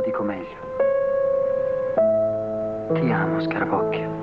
dico meglio. Ti amo, Scarabocchio.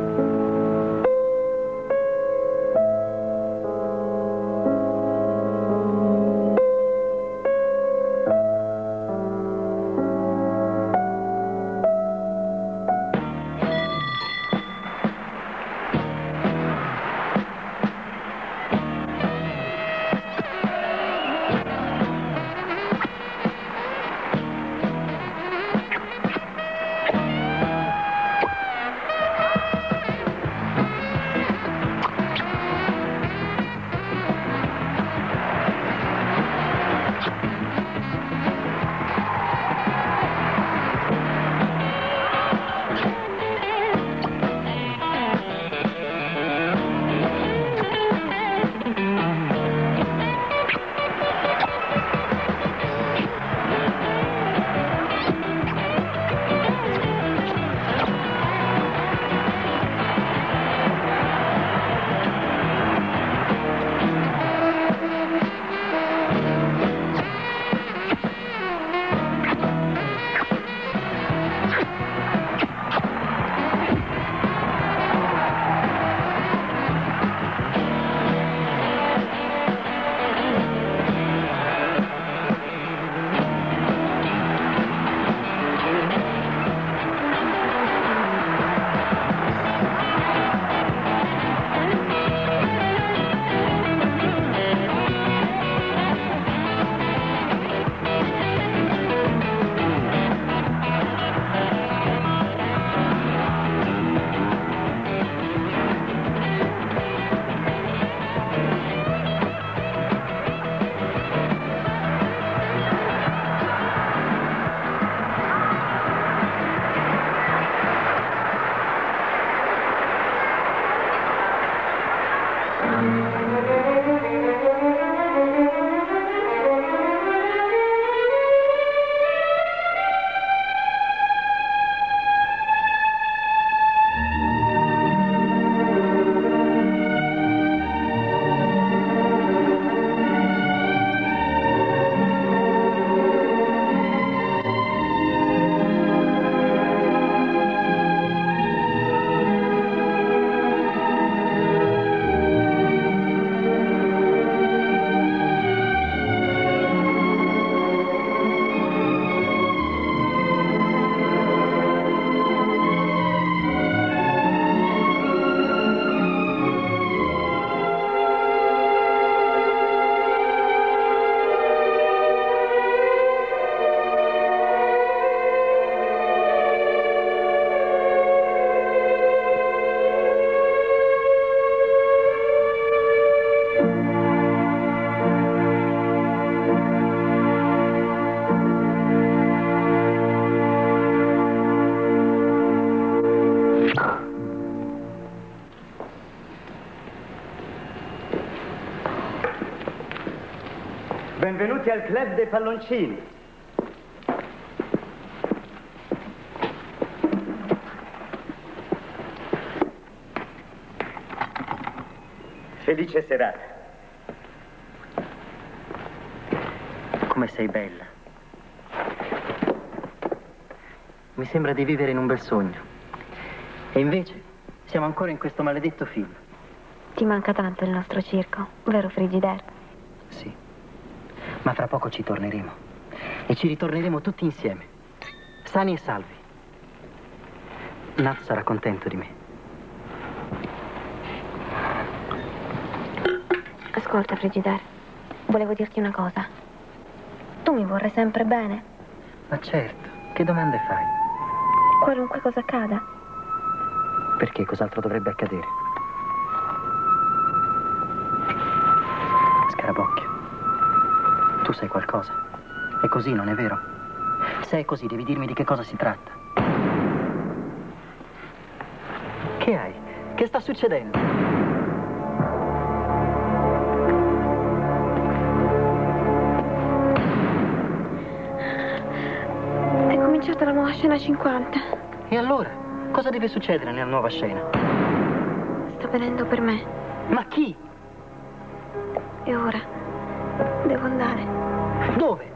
Benvenuti al Club dei Palloncini. Felice serata. Come sei bella. Mi sembra di vivere in un bel sogno. E invece siamo ancora in questo maledetto film. Ti manca tanto il nostro circo, vero Frigidaire? Sì. Ma fra poco ci torneremo. E ci ritorneremo tutti insieme. Sani e salvi. Nat sarà contento di me. Ascolta, Frigidaire. Volevo dirti una cosa. Tu mi vorrai sempre bene? Ma certo. Che domande fai? Qualunque cosa accada. Perché cos'altro dovrebbe accadere? Scarabocchio. Tu sai qualcosa? È così, non è vero? Se è così, devi dirmi di che cosa si tratta. Che hai? Che sta succedendo? È cominciata la nuova scena 50. E allora? Cosa deve succedere nella nuova scena? Sta venendo per me. Ma chi? E ora devo andare. Dove?